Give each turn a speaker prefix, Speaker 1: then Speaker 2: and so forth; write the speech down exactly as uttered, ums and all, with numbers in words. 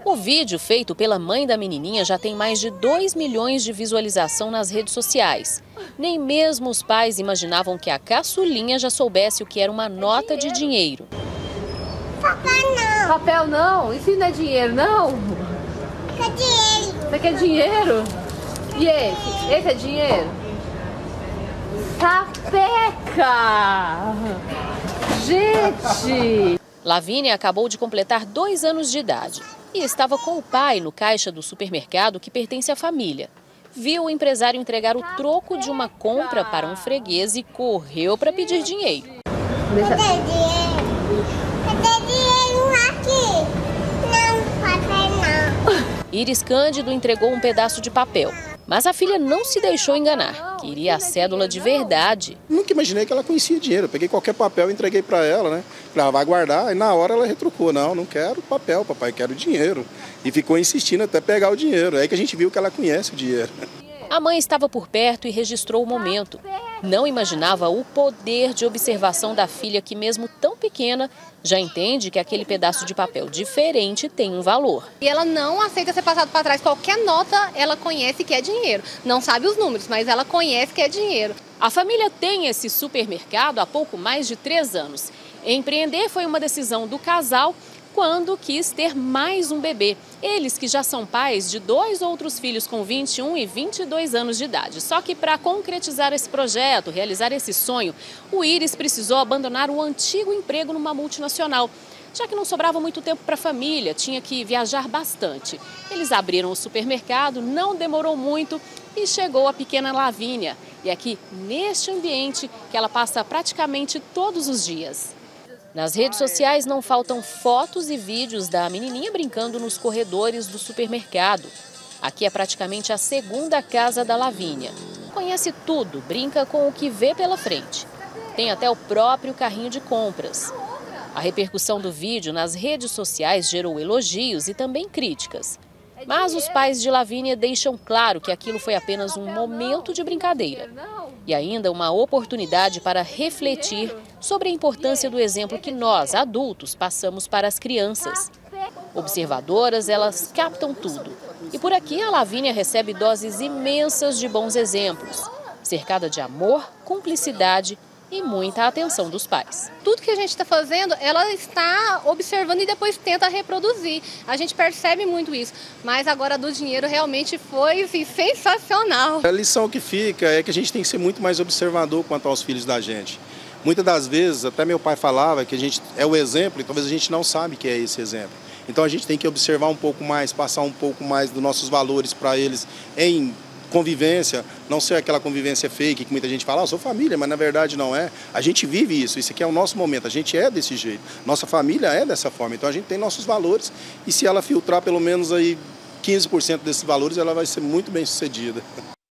Speaker 1: O vídeo feito pela mãe da menininha já tem mais de dois milhões de visualização nas redes sociais. Nem mesmo os pais imaginavam que a caçulinha já soubesse o que era uma nota de dinheiro.
Speaker 2: Papel não.
Speaker 3: Papel não? Isso não é dinheiro, não?
Speaker 2: Quer dinheiro.
Speaker 3: Você quer dinheiro? E esse? Esse é dinheiro? Sapeca! Gente!
Speaker 1: Lavínia acabou de completar dois anos de idade e estava com o pai no caixa do supermercado que pertence à família. Viu o empresário entregar o troco de uma compra para um freguês e correu para pedir dinheiro.
Speaker 2: Deixa... Cadê dinheiro? Cadê dinheiro aqui? Não, papel não.
Speaker 1: Iris Cândido entregou um pedaço de papel, mas a filha não se deixou enganar. Queria a cédula de verdade.
Speaker 4: Nunca imaginei que ela conhecia dinheiro. Eu peguei qualquer papel e entreguei para ela, né? Ela vai guardar, e na hora ela retrucou. Não, não quero papel, papai, quero dinheiro. E ficou insistindo até pegar o dinheiro. É aí que a gente viu que ela conhece o dinheiro.
Speaker 1: A mãe estava por perto e registrou o momento. Não imaginava o poder de observação da filha que, mesmo tão pequena, já entende que aquele pedaço de papel diferente tem um valor.
Speaker 3: E ela não aceita ser passado para trás. Qualquer nota ela conhece que é dinheiro. Não sabe os números, mas ela conhece que é dinheiro.
Speaker 1: A família tem esse supermercado há pouco mais de três anos. Empreender foi uma decisão do casal quando quis ter mais um bebê. Eles que já são pais de dois outros filhos com vinte e um e vinte e dois anos de idade. Só que para concretizar esse projeto, realizar esse sonho, o Iris precisou abandonar o antigo emprego numa multinacional, já que não sobrava muito tempo para a família, tinha que viajar bastante. Eles abriram o supermercado, não demorou muito e chegou a pequena Lavínia. E é aqui, neste ambiente, que ela passa praticamente todos os dias. Nas redes sociais não faltam fotos e vídeos da menininha brincando nos corredores do supermercado. Aqui é praticamente a segunda casa da Lavínia. Conhece tudo, brinca com o que vê pela frente. Tem até o próprio carrinho de compras. A repercussão do vídeo nas redes sociais gerou elogios e também críticas. Mas os pais de Lavínia deixam claro que aquilo foi apenas um momento de brincadeira. E ainda uma oportunidade para refletir sobre a importância do exemplo que nós, adultos, passamos para as crianças. Observadoras, elas captam tudo. E por aqui a Lavínia recebe doses imensas de bons exemplos, cercada de amor, cumplicidade e muita atenção dos pais.
Speaker 3: Tudo que a gente está fazendo, ela está observando e depois tenta reproduzir. A gente percebe muito isso, mas agora do dinheiro realmente foi assim, sensacional.
Speaker 4: A lição que fica é que a gente tem que ser muito mais observador quanto aos filhos da gente. Muitas das vezes, até meu pai falava que a gente é o exemplo e talvez a gente não sabe que é esse exemplo. Então a gente tem que observar um pouco mais, passar um pouco mais dos nossos valores para eles em convivência, não ser aquela convivência fake que muita gente fala, ah, eu sou família, mas na verdade não é. A gente vive isso, isso aqui é o nosso momento, a gente é desse jeito, nossa família é dessa forma, então a gente tem nossos valores e se ela filtrar pelo menos aí quinze por cento desses valores, ela vai ser muito bem sucedida.